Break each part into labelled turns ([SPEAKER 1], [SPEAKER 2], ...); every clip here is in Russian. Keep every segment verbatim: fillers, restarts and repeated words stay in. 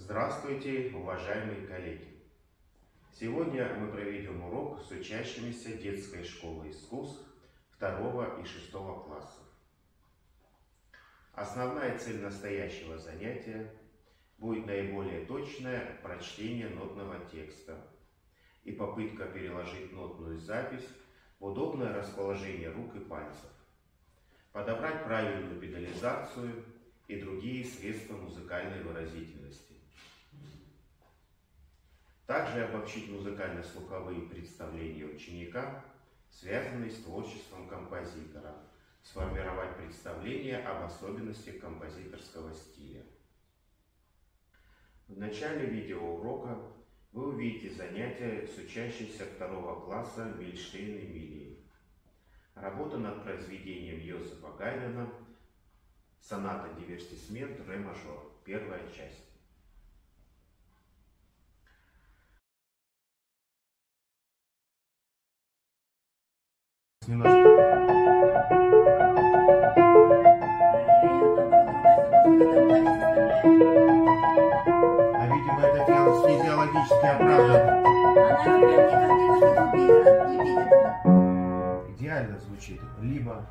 [SPEAKER 1] Здравствуйте, уважаемые коллеги! Сегодня мы проведем урок с учащимися детской школы искусств второго и шестого классов. Основная цель настоящего занятия будет наиболее точное прочтение нотного текста и попытка переложить нотную запись в удобное расположение рук и пальцев, подобрать правильную педализацию и другие средства музыкальной выразительности. Также обобщить музыкально-слуховые представления ученика, связанные с творчеством композитора, сформировать представление об особенностях композиторского стиля. В начале видеоурока вы увидите занятия с учащейся второго класса Мильштейн Эмилией. Работа над произведением Йозефа Гайдена «Соната дивертисмент ре мажор», первая часть. Немножко. А видимо, это физиологически оправдано.
[SPEAKER 2] Она прям никак не может.
[SPEAKER 1] Идеально звучит. Либо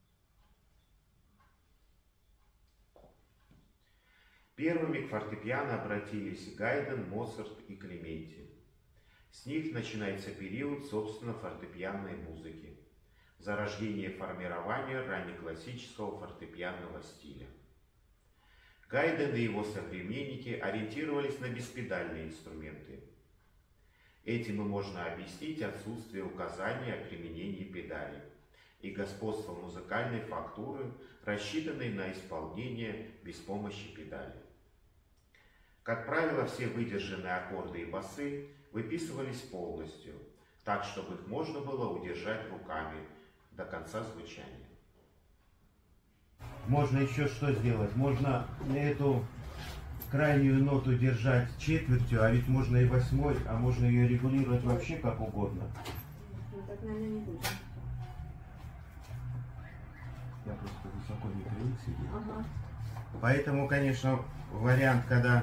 [SPEAKER 1] первыми к фортепиано обратились Гайден, Моцарт и Клементи. С них начинается период, собственно, фортепианной музыки. Зарождение формирования раннеклассического фортепианного стиля. Гайден и его современники ориентировались на беспедальные инструменты. Этим и можно объяснить отсутствие указания о применении педали и господство музыкальной фактуры, рассчитанной на исполнение без помощи педали. Как правило, все выдержанные аккорды и басы выписывались полностью, так, чтобы их можно было удержать руками до конца звучания.
[SPEAKER 3] Можно еще что сделать? Можно эту крайнюю ноту держать четвертью, а ведь можно и восьмой, а можно ее регулировать вообще как угодно.
[SPEAKER 2] Ну, так, наверное, не будем.
[SPEAKER 3] Я просто высоко не привык сидеть.
[SPEAKER 2] Ага.
[SPEAKER 1] Поэтому, конечно, вариант, когда...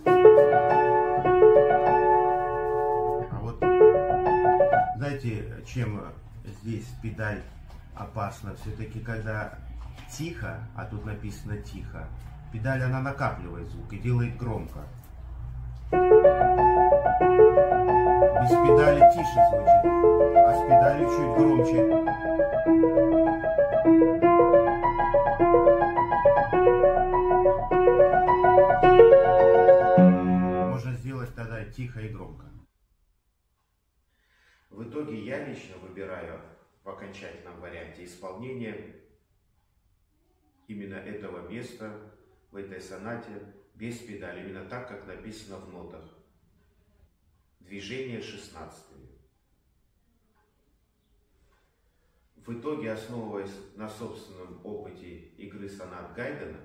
[SPEAKER 1] А вот, знаете, чем здесь педаль опасна? Все-таки, когда тихо, а тут написано тихо, педаль, она накапливает звук и делает громко. Без педали тише звучит, а с педалью чуть громче. Можно сделать тогда тихо и громко. В итоге я лично выбираю в окончательном варианте исполнение именно этого места в этой сонате без педали, именно так, как написано в нотах. Движение шестнадцатыми. В итоге, основываясь на собственном опыте игры сонат Гайдена,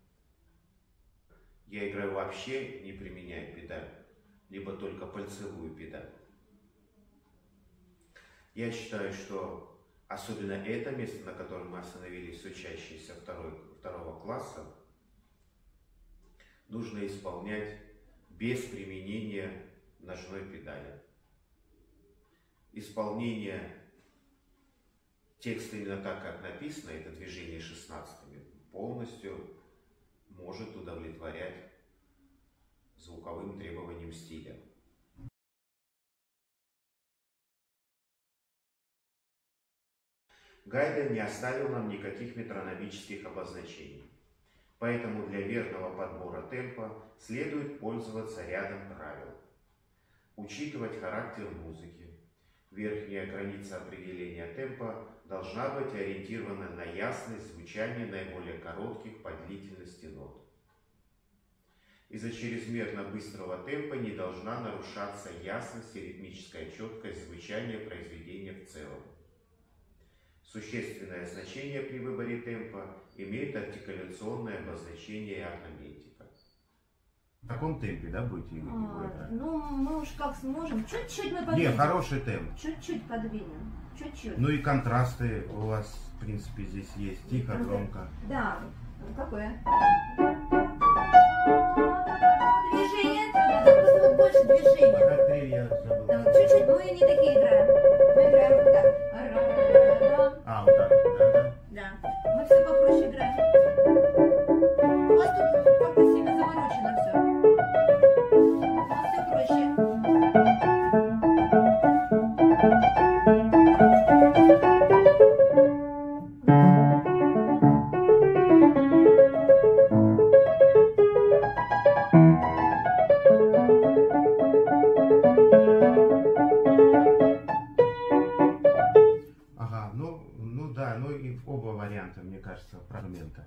[SPEAKER 1] я играю вообще не применяя педаль, либо только пальцевую педаль. Я считаю, что особенно это место, на котором мы остановились с учащимися второй, второго класса, нужно исполнять без применения ножной педали. Исполнение текста именно так, как написано, это движение шестнадцатыми, полностью может удовлетворять звуковым требованиям стиля. Гайден не оставил нам никаких метрономических обозначений, поэтому для верного подбора темпа следует пользоваться рядом правил. Учитывать характер музыки. Верхняя граница определения темпа должна быть ориентирована на ясность звучания наиболее коротких по длительности нот. Из-за чрезмерно быстрого темпа не должна нарушаться ясность и ритмическая четкость звучания произведения в целом. Существенное значение при выборе темпа имеет артикуляционное обозначение и орнаментика.
[SPEAKER 3] В таком темпе, да, будете его
[SPEAKER 2] А,
[SPEAKER 3] играть?
[SPEAKER 2] ну, мы уж как сможем. Чуть-чуть мы подвинем.
[SPEAKER 3] Не, хороший темп.
[SPEAKER 2] Чуть-чуть подвинем. Чуть-чуть.
[SPEAKER 3] Ну и контрасты у вас, в принципе, здесь есть. Тихо, громко.
[SPEAKER 2] Да. Какое? Движение слышать, мы не такие играем. Мы играем вот так. Ра-ра-ра-ра-ра.
[SPEAKER 3] А, вот так, да, да.
[SPEAKER 2] Да. Мы все попроще играем. У вас тут как-то сильно заморочено все. У нас все проще.
[SPEAKER 3] Ага, ну, ну да, ну и оба варианта, мне кажется, фрагмента.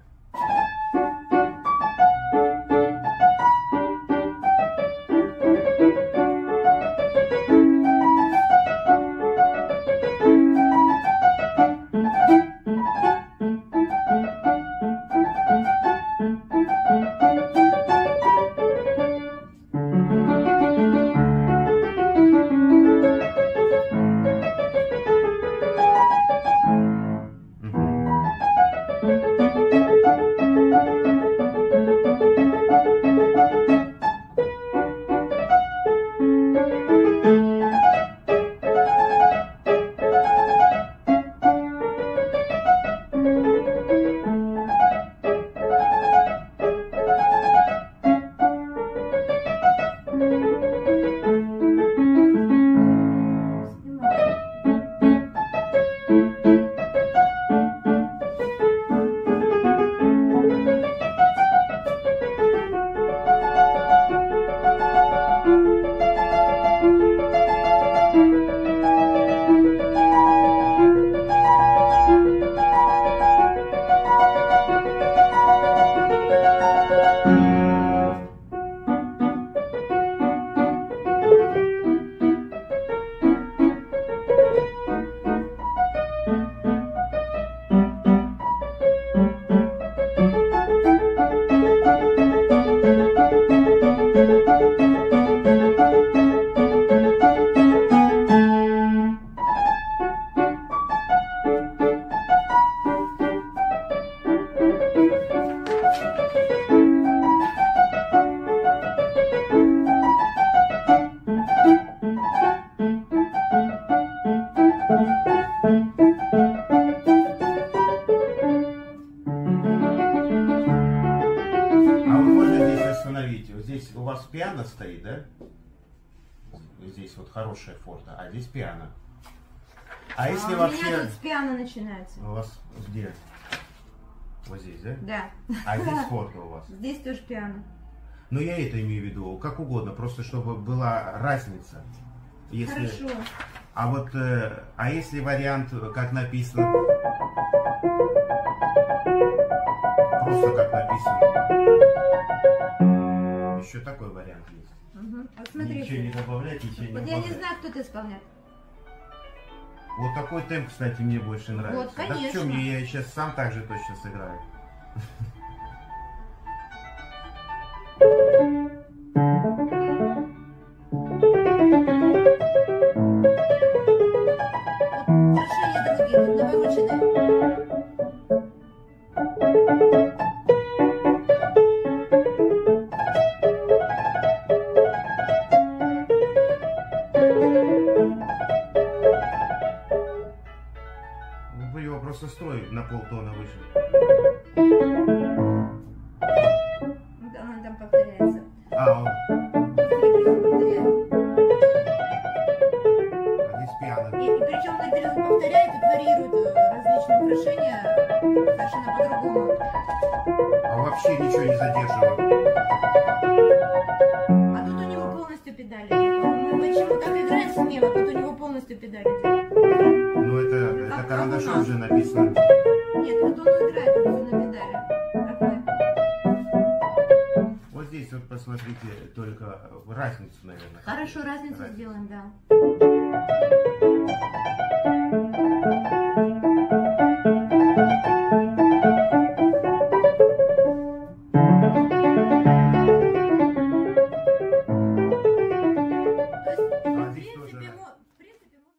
[SPEAKER 3] Здесь у вас пиано стоит, да? Здесь вот хорошая форта, а здесь пиано. А, а если
[SPEAKER 2] у
[SPEAKER 3] вообще...
[SPEAKER 2] меня тут с пиано начинается.
[SPEAKER 3] У вас где? Вот здесь, да?
[SPEAKER 2] Да.
[SPEAKER 3] А здесь форта у вас?
[SPEAKER 2] Здесь тоже пиано.
[SPEAKER 3] Ну я это имею в виду, как угодно, просто чтобы была разница. Если...
[SPEAKER 2] Хорошо.
[SPEAKER 3] А вот, э, а если вариант, как написано, просто как написано, еще такой вариант есть.
[SPEAKER 2] Угу. Вот смотрите.
[SPEAKER 3] Ничего не добавлять, ничего не
[SPEAKER 2] Вот
[SPEAKER 3] добавлять.
[SPEAKER 2] я не знаю, кто это исполняет.
[SPEAKER 3] Вот такой темп, кстати, мне больше нравится.
[SPEAKER 2] Вот, конечно.
[SPEAKER 3] Так что мне, я сейчас сам так же точно сыграю.
[SPEAKER 2] Решение другие, тут навороченные.
[SPEAKER 3] Вы его просто строй на полтона выше.
[SPEAKER 2] Да, он там повторяется.
[SPEAKER 3] А, он,
[SPEAKER 2] Повторяет.
[SPEAKER 3] а здесь пиано.
[SPEAKER 2] И, и причем он наперед повторяет и варьирует э, различные украшения совершенно по-другому.
[SPEAKER 3] А вообще ничего не задерживаю.
[SPEAKER 2] А тут у него полностью педали. Ну почему так играет смело? Тут у него полностью педали.
[SPEAKER 3] Ну это, это
[SPEAKER 2] Как
[SPEAKER 3] карандашом
[SPEAKER 2] у нас.
[SPEAKER 3] уже написано.
[SPEAKER 2] Нет, вот он играет тут всё на педали. Как мы.
[SPEAKER 3] Вот здесь вот посмотрите только разницу, наверное.
[SPEAKER 2] Хорошо, разницу
[SPEAKER 3] Разницу.
[SPEAKER 2] сделаем, да.
[SPEAKER 3] А
[SPEAKER 2] В
[SPEAKER 3] здесь тоже
[SPEAKER 2] принципе,
[SPEAKER 3] раз-
[SPEAKER 2] мо- в принципе, мо-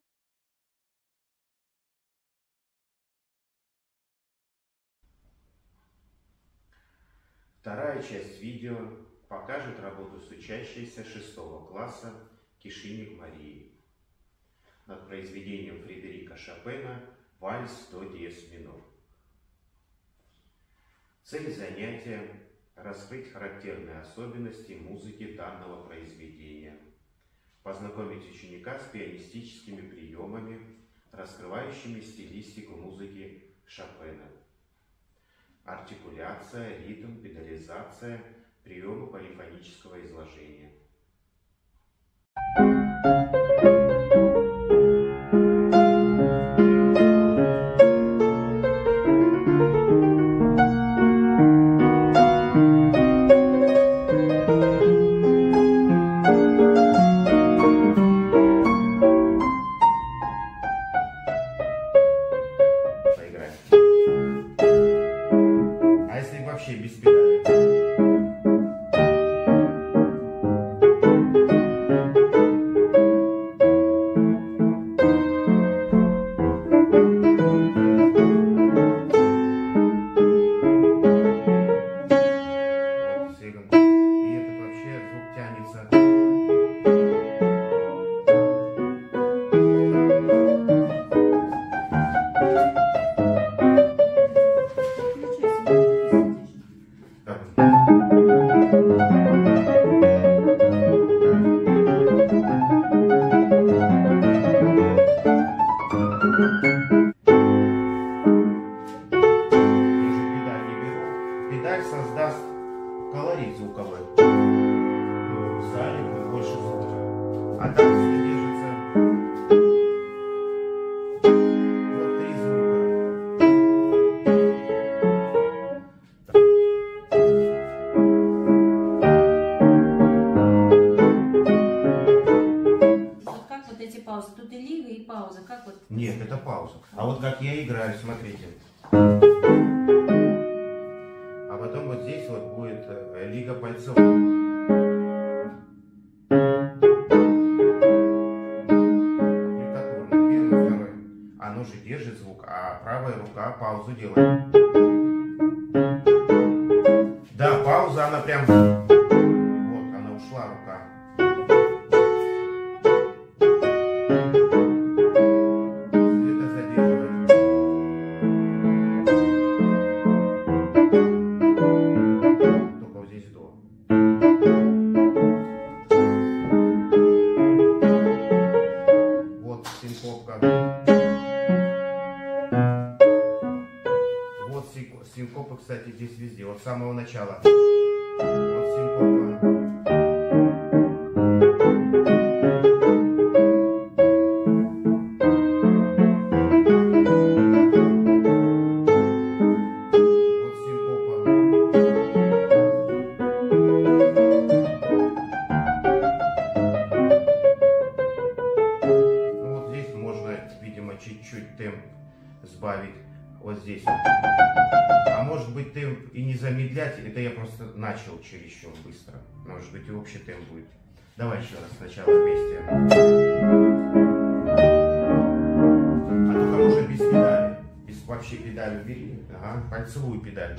[SPEAKER 1] Вторая часть видео покажет работу с учащейся шестого класса Кишинек Марии. над произведением Фредерика Шопена «Вальс до диез минор». Цель занятия – раскрыть характерные особенности музыки данного произведения, познакомить ученика с пианистическими приемами, раскрывающими стилистику музыки Шопена. Артикуляция, ритм, педализация, приемы полифонического изложения. Вообще без педали. Вот, сиган. И это вообще звук тянется. Педаль создаст колорит звуковой. Ну, в зале будет больше звука. А так все держится. Вот три звука.
[SPEAKER 2] Вот как вот эти паузы? Тут и лига, и пауза. Как вот?
[SPEAKER 1] Нет, это пауза. А вот как я играю, смотрите. А потом вот здесь вот будет э, лига пальцевая. Аппликатурный, первый, второй. Оно же держит звук, а правая рука паузу делает. Да, пауза, она прям... Вот, она ушла, рука. Это задерживает. Только вот здесь до. Вот синкопка. Вот синкопа, кстати, здесь везде. Вот с самого начала. Вот синкопа. Чуть-чуть темп сбавить вот здесь. А может быть темп и не замедлять, это я просто начал чересчур быстро. Может быть и общий темп будет. Давай еще раз сначала вместе. А только можно без педали. Без вообще педали убери. Ага, пальцевую педаль.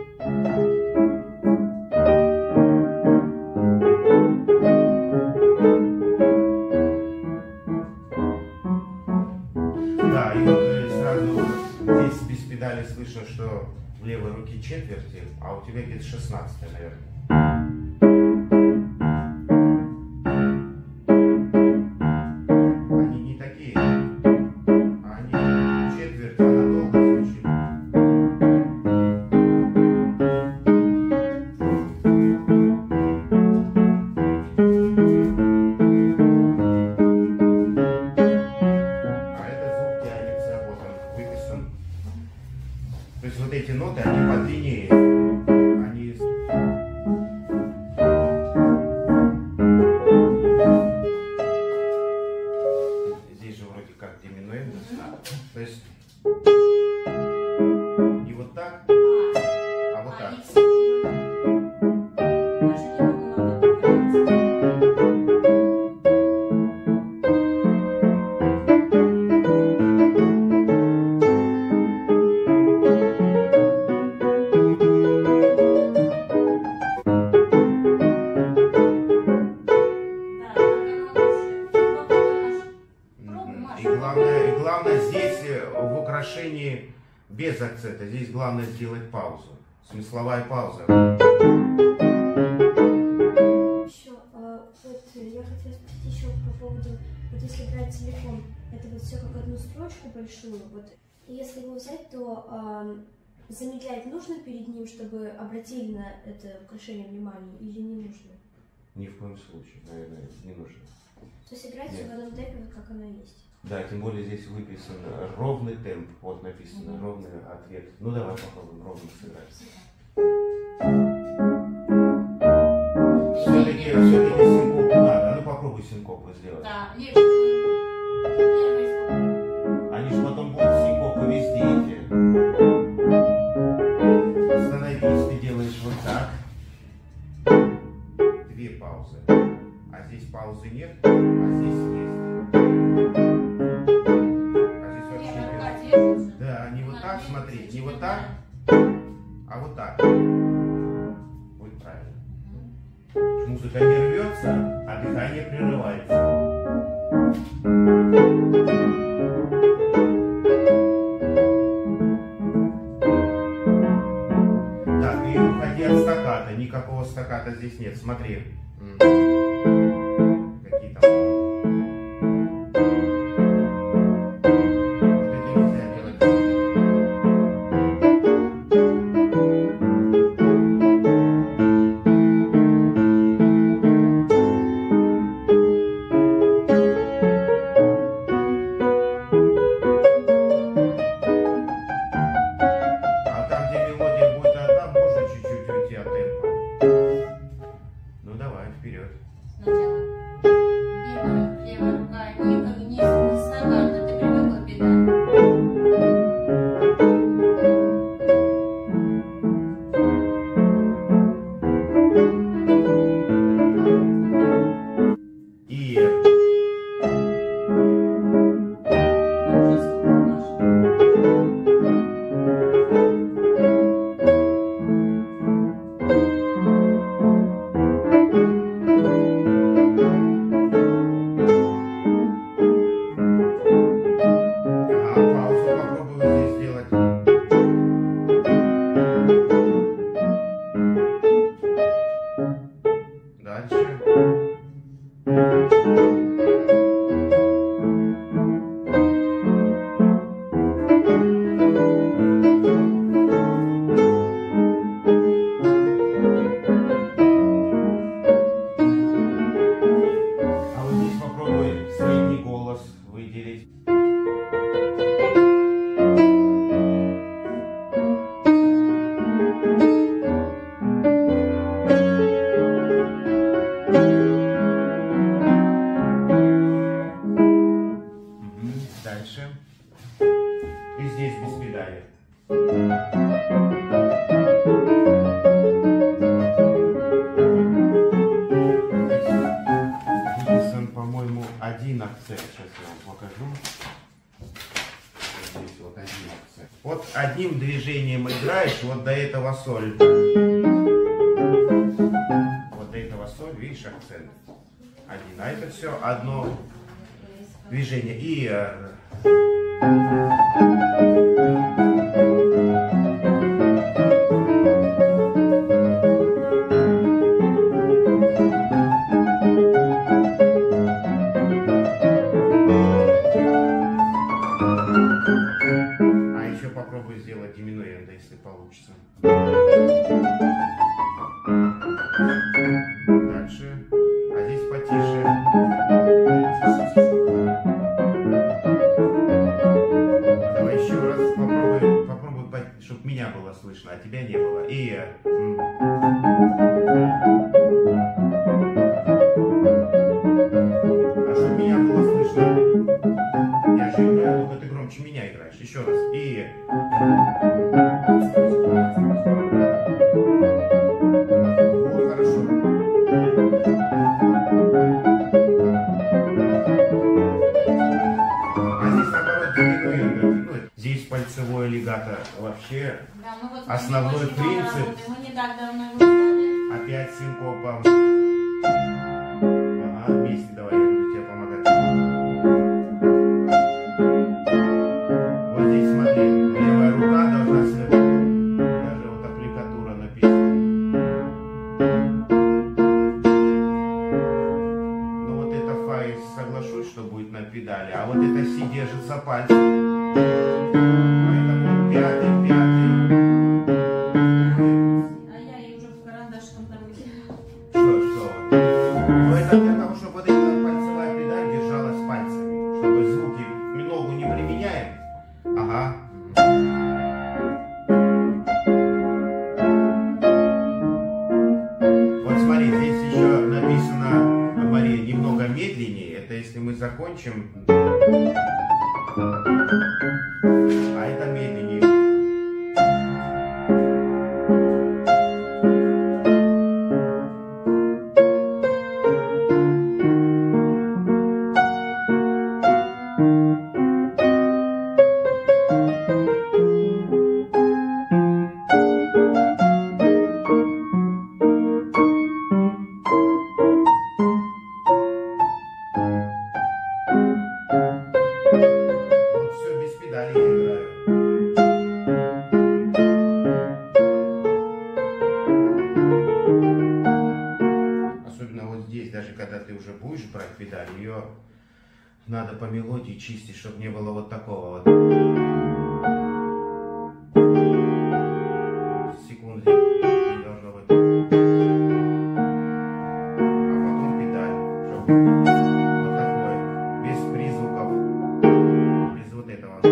[SPEAKER 1] Да, и вот сразу здесь без педали слышно, что в левой руке четверти, а у тебя где-то шестнадцатая, наверное. Они не такие, они четверти, она долго звучит. То есть вот эти ноты, они подлиннее, они украшении без акцента. Здесь главное сделать паузу. Смысловая пауза.
[SPEAKER 4] Еще, а, вот я хотела спросить еще по поводу, вот если брать целиком, это вот все как одну строчку большую, вот, и если его взять, то а, замедлять нужно перед ним, чтобы обратили на это украшение внимание, или не нужно?
[SPEAKER 1] Ни в коем случае, наверное, не нужно.
[SPEAKER 4] То есть играть
[SPEAKER 1] Нет.
[SPEAKER 4] в одном темпе, вот как оно есть.
[SPEAKER 1] Да, тем более здесь выписан ровный темп. Вот написано
[SPEAKER 2] Мгм.
[SPEAKER 1] ровный ответ. Ну давай попробуем ровно сыграть. Все-таки все-таки синкопу надо. А ну попробуй синкопу сделать.
[SPEAKER 2] Да, лишь первый звук.
[SPEAKER 1] Они же потом будут синкопы везде эти. Становись, ты делаешь вот так. Две паузы. А здесь паузы нет, а здесь есть. А здесь вообще
[SPEAKER 2] Левая рука
[SPEAKER 1] нет.
[SPEAKER 2] держится.
[SPEAKER 1] Да, не вот
[SPEAKER 2] Она
[SPEAKER 1] так,
[SPEAKER 2] держится,
[SPEAKER 1] смотри, не
[SPEAKER 2] чуть
[SPEAKER 1] вот
[SPEAKER 2] медленно.
[SPEAKER 1] так, а вот так. Будет правильно. Музыка не рвется, а дыхание прерывается. Так, и уходи от стакката. Никакого стакката здесь нет. Смотри. М. Какие там. Вот это нельзя делать. А там, где мелодия будет одна, можно чуть-чуть уйти от темпа. Ну давай, вперед.
[SPEAKER 2] Сначала левая, левая рука не, не, не стандартно, ты привыкла педаль.
[SPEAKER 1] И
[SPEAKER 2] Уже сколько наш.
[SPEAKER 1] ага, паузу попробую здесь сделать. Дальше. А вот здесь попробуй средний голос выделить. Мгм, дальше. И здесь без педали. Выписан, по-моему, один акцент. Сейчас я вам покажу. Вот здесь вот один акцент. Вот одним движением играешь вот до этого соль. Вот до этого соль, видишь, акцент. Один. А это все одно движение. И э, а еще попробуй сделать диминуэнда, если получится. Дальше. А здесь потише. Давай еще раз попробуй, попробуй, чтобы меня было слышно, а тебя не было. И э, м. А чтобы меня было слышно, я же играю, только ты громче меня играешь. Еще раз. И вот хорошо. А здесь наоборот диминуэнда. Ну, здесь пальцевое легато вообще
[SPEAKER 2] Да, мы вот
[SPEAKER 1] Основной
[SPEAKER 2] очень мало
[SPEAKER 1] принцип.
[SPEAKER 2] работаем. Мы не так давно его взяли.
[SPEAKER 1] опять синкопом. Ага, вместе давай, я буду тебе помогать. Вот здесь смотри. соглашусь, что будет на педали, а вот это си держится пальцем. Поэтому пятый, пятый.
[SPEAKER 2] А я ее уже в карандашком там выкинула.
[SPEAKER 1] Что, что? Ну это для того, чтобы вот эта пальцевая педаль держалась пальцами, чтобы звуки мы ногу не применяем. Ага. Вот смотри, здесь еще написано, Мария, немного медленнее. Это если мы закончим. А это медленнее. Вот все без педали я играю. Особенно вот здесь, даже когда ты уже будешь брать педаль, ее надо по мелодии чистить, чтобы не было вот такого вот. Секунд здесь не должно быть. А потом педаль, чтобы вот такой, без призвуков, без вот этого.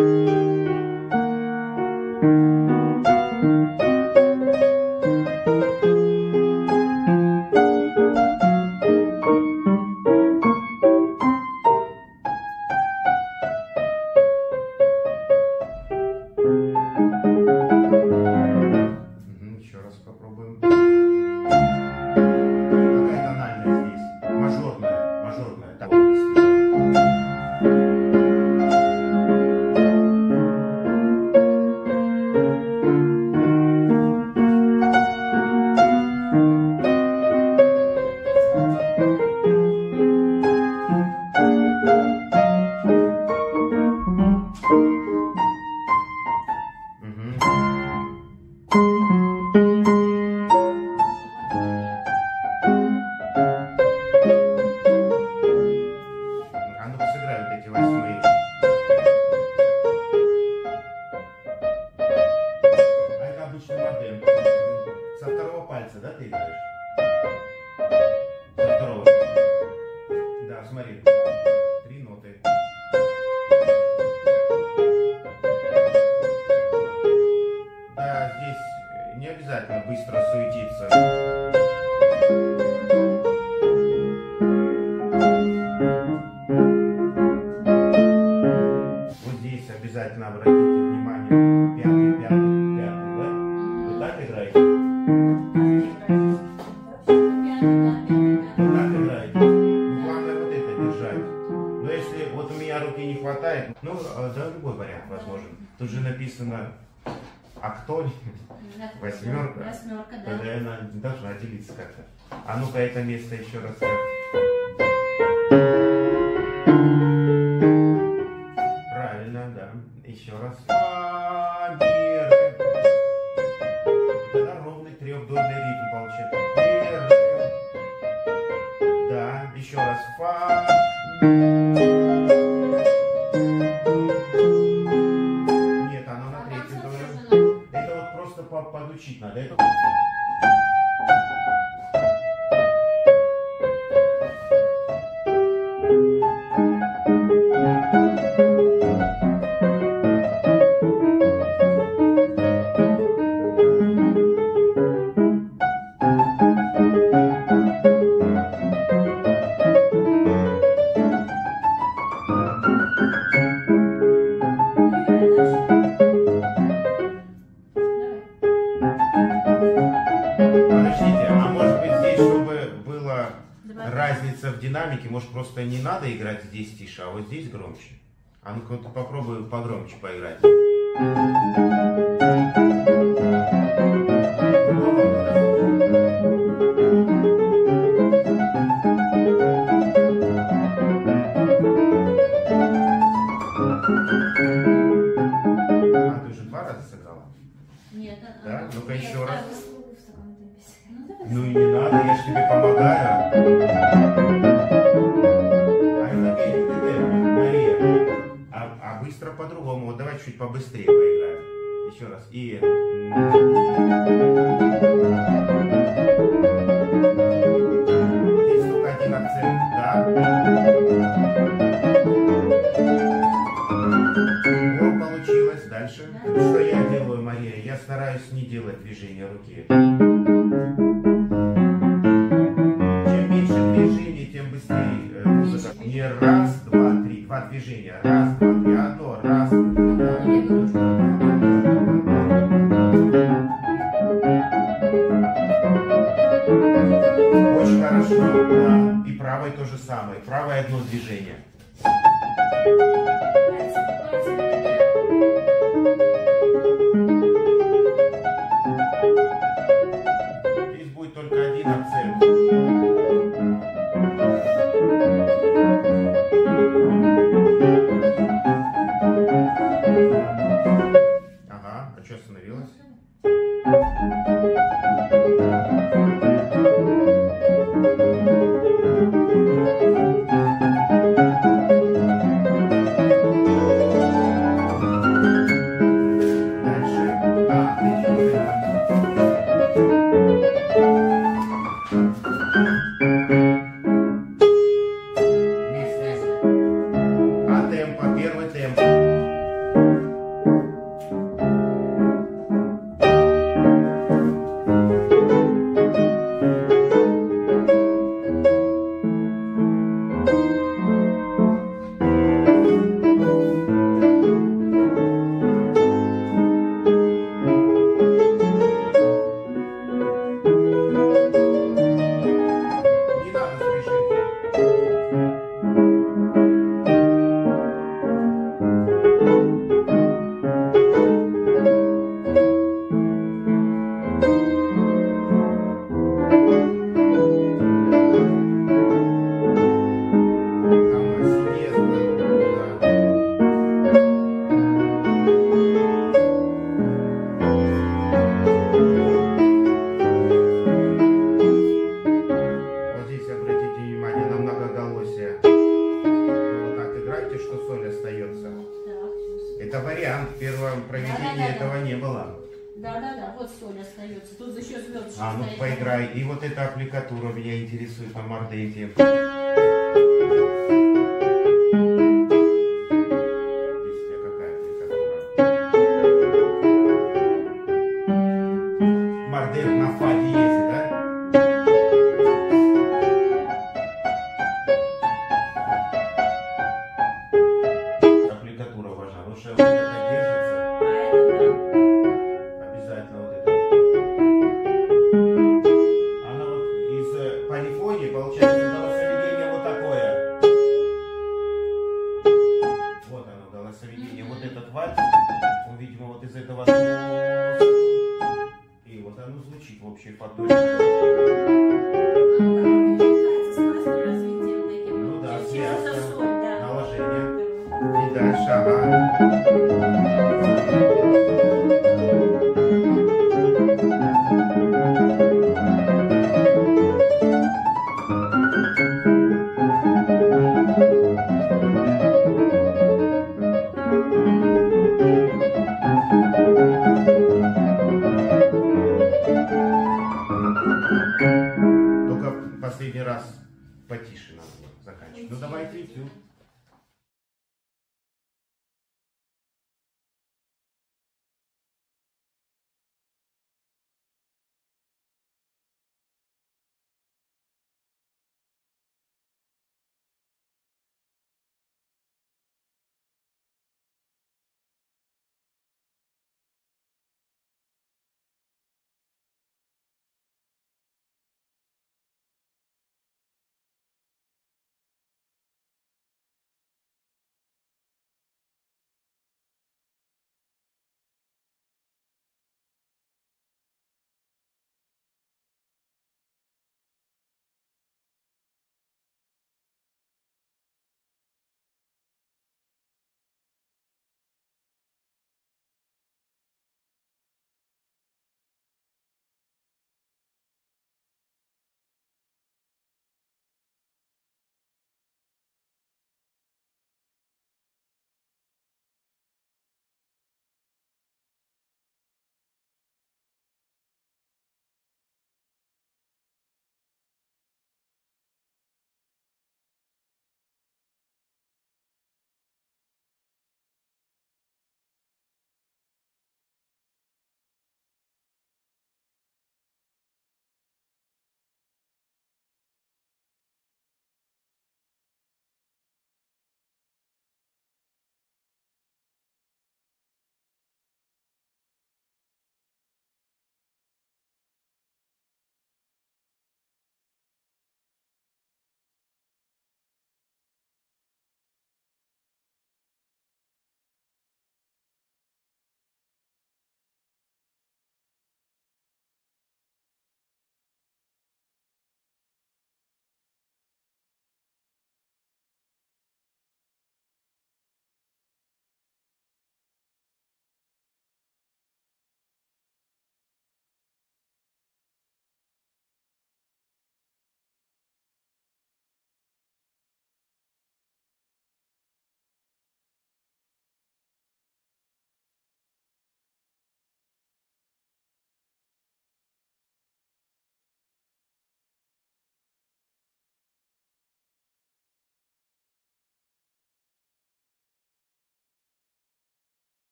[SPEAKER 1] Мгм, еще раз попробуем. Какая тональность здесь? Мажорная, мажорная. Так, Мгм. А ну-ка сыграй вот эти восьмые. А это обычный модем. Со второго пальца, да, ты играешь? Со второго. Да, смотри. Три ноты. Да, здесь не обязательно быстро суетиться. Вот здесь обязательно обратите внимание. Пятый, пятый, пятый, да? Вы так играете? Вы так играете? Ну, главное вот это держать. Но если вот у меня руки не хватает, ну, э, да, любой вариант возможен. Тут же написано октонь, восьмерка.
[SPEAKER 2] Восьмерка, да.
[SPEAKER 1] Тогда она должна делиться как-то. А ну-ка это место еще раз. Правильно, да. Еще раз. Фа, мир. Тогда ровный трехдольный ритм получается. Мир. Да, еще раз. Фа. Нет, оно на третьем доля. Это вот просто по- подучить надо. Это... Подождите, а может быть здесь, чтобы была
[SPEAKER 2] Давай.
[SPEAKER 1] разница в динамике, может просто не надо играть здесь тише, а вот здесь громче? А ну-ка вот попробую погромче поиграть. А ты уже два раза сыграла?
[SPEAKER 2] Нет,
[SPEAKER 1] Да? Ну-ка
[SPEAKER 2] нет,
[SPEAKER 1] еще раз.
[SPEAKER 2] а,
[SPEAKER 4] В таком темпе сыграть.
[SPEAKER 2] Ну, давай.
[SPEAKER 1] Ну и не надо, я же тебе помогаю. А это медленно. чуть побыстрее поиграем. Еще раз. И... Здесь только один акцент, да. О, получилось. Дальше. Что я делаю, Мария? Я стараюсь не делать движения руки. Чем меньше движений, тем быстрее э, музыка. Не раз, два, три. Два движения. Раз, два, три. Одно. Раз, два, очень хорошо, да. И правой то же самое. Правое одно движение. Здесь будет только один акцент. Ага, а что остановилось? Это вариант, в первом проведении да, да, да, этого да. не было.
[SPEAKER 2] Да-да-да, вот соль остается. Тут еще звездочки.
[SPEAKER 1] А, ну стоит. Поиграй. И вот эта аппликатура меня интересует на мордете. Мордет на фаде есть, да? Аппликатура важна, потому что вот это держится. Обязательно вот это. Она вот из полифонии получается голосоведение вот такое. Вот оно, голосоведение. Вот этот вальс, он, видимо, вот из этого. И вот оно звучит в общей подобии. Ну да, связка, наложение. И дальше, ага. Только последний раз потише надо заканчивать. Ну давайте этюд.